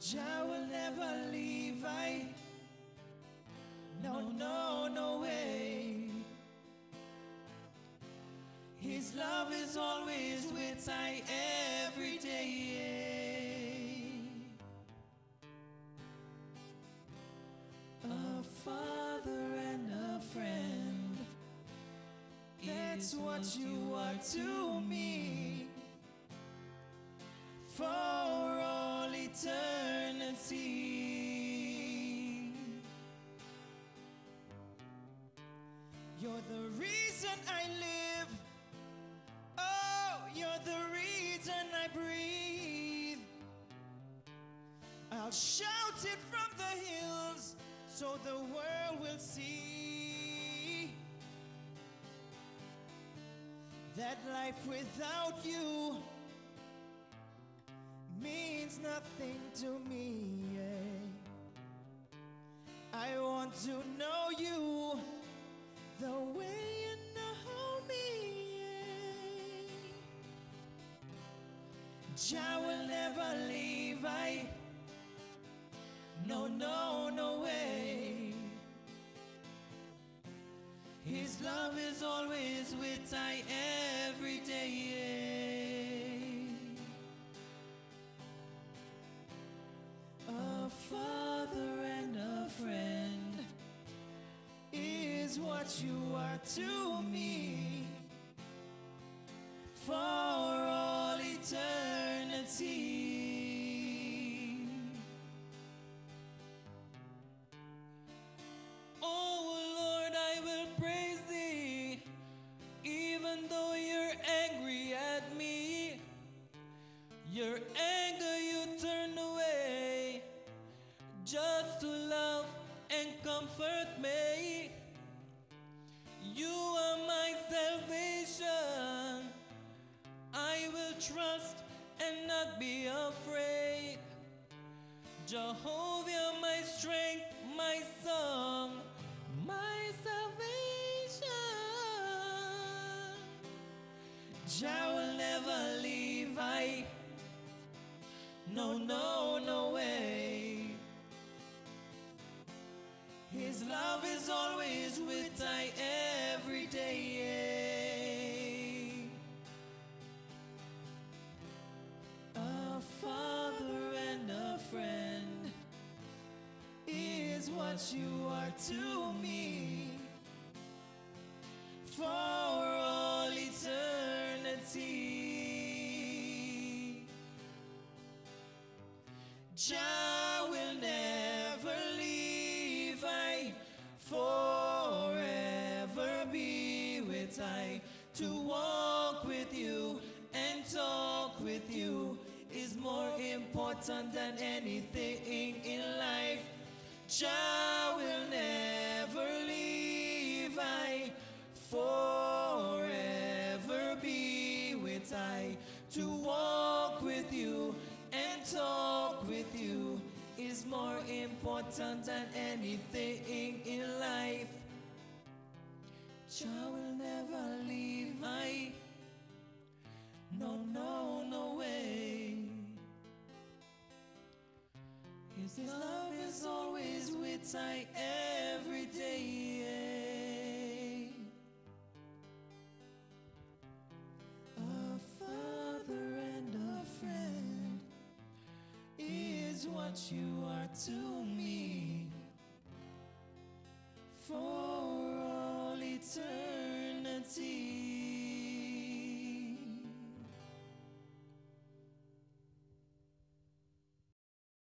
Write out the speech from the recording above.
Jah will never leave I. No, no, no way. His love is always with I every day. A father and a friend, that's what you are to me. For all eternity. You're the reason I live. Oh, you're the reason I breathe. I'll shout it from the hills so the world will see that life without you means nothing to me. I want to know you the way you know me. Jah will never leave I. No, no, no way. His love is always with I every day. A father and a friend is what you are to me. For all eternity. Oh Lord, I will praise thee, even though you're angry at me. Your anger you turned away just to love and comfort me. You are my salvation. I will trust and not be afraid. Jehovah, my strength, my song, my salvation. Jah will never leave I. No, no, no way. His love is always with I every day. A father and a friend is what you are to me. For all eternity. Jah will never leave I. Forever be with I. To walk with you and talk with you is more important than anything in life. Jah will never leave I. Forever be with I. To walk with you and talk with you is more important than anything in life. Jah will never leave I. No, no, no way. His love is always with I every day. A father and a friend is what you are to me. For all eternity.